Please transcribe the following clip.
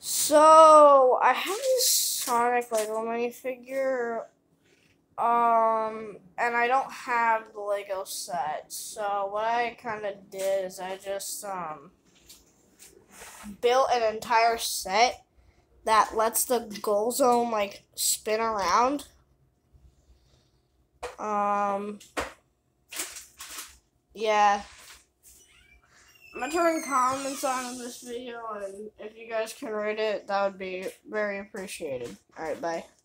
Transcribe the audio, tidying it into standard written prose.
So I have this Sonic Lego minifigure, and I don't have the Lego set. So what I kind of did is I just built an entire set that lets the goal zone like spin around. Yeah. I'm gonna turn comments on in this video, and if you guys can rate it, that would be very appreciated. Alright, bye.